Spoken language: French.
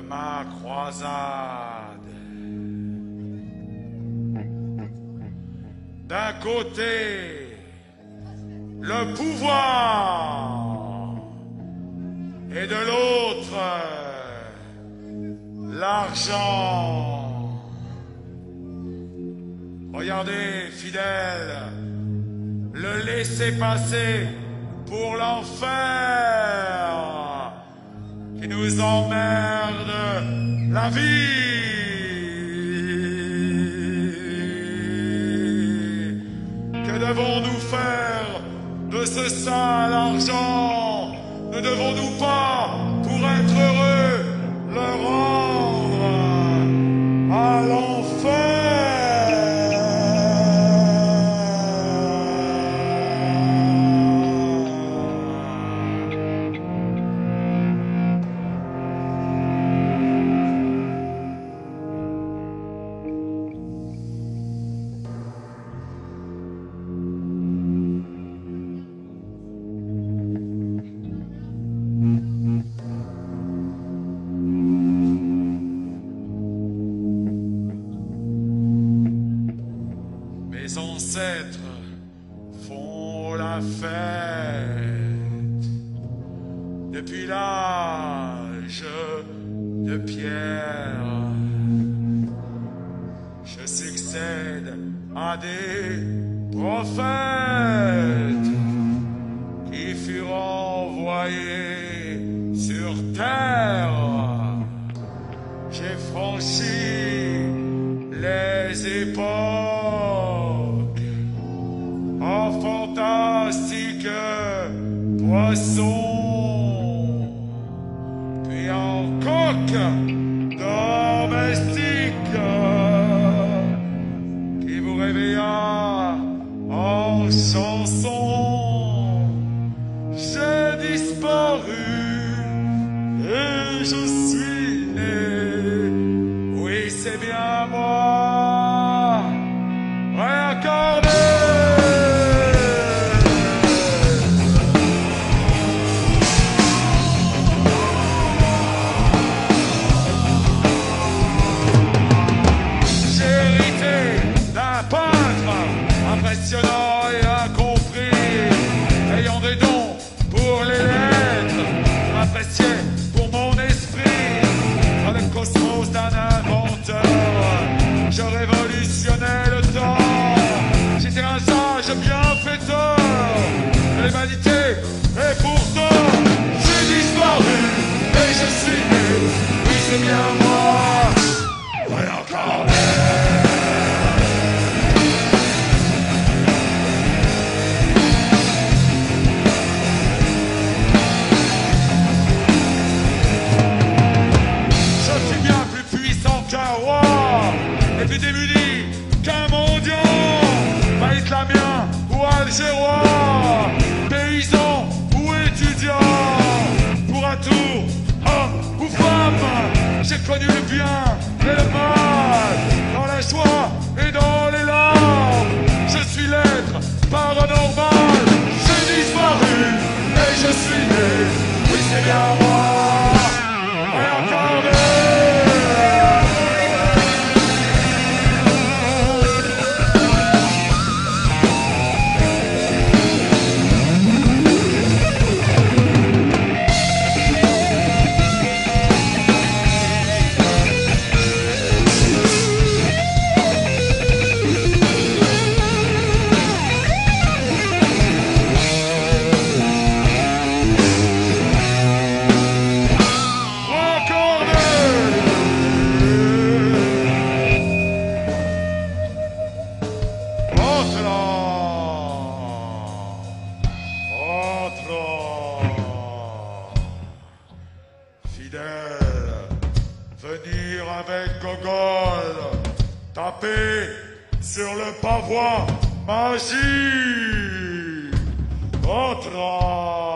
ma croisade. D'un côté, le pouvoir, et de l'autre, l'argent. Regardez, fidèles, le laisser-passer pour l'enfer qui nous emmerde la vie. Que devons-nous faire de ce sale argent? Ne devons-nous pas, pour être heureux, le rendre à l'enfer? Mes ancêtres font la fête depuis l'âge de pierre. Je succède à des prophètes qui furent envoyés sur terre. J'ai franchi les époques en fantastique poisson, puis en coq domestique qui vous réveilla en chanson. J'ai disparu et je suis né. Oui, c'est bien moi, réincarné. J'ai hérité d'un peintre impressionnant et incompris, ayant des dons pour les lettres, m'appréciait pour mon esprit, dans le cosmos d'un inventeur. Je révolutionnais le temps, j'étais un sage bienfaiteur de l'humanité, et pourtant j'ai disparu et je suis né. Oui, c'est bien moi, réincarné. Je suis bien plus puissant qu'un roi et plus démuni qu'un mendiant, pas islamien ou algérois, paysan ou étudiant, pour un tour, homme ou femme, j'ai connu le bien et le mal, dans la joie et dans les larmes. Je suis l'être paranormal, j'ai disparu et je suis né. Oui, c'est bien moi, réincarné. Fidèle, venir avec Gogol, taper sur le pavois magique. Entrant.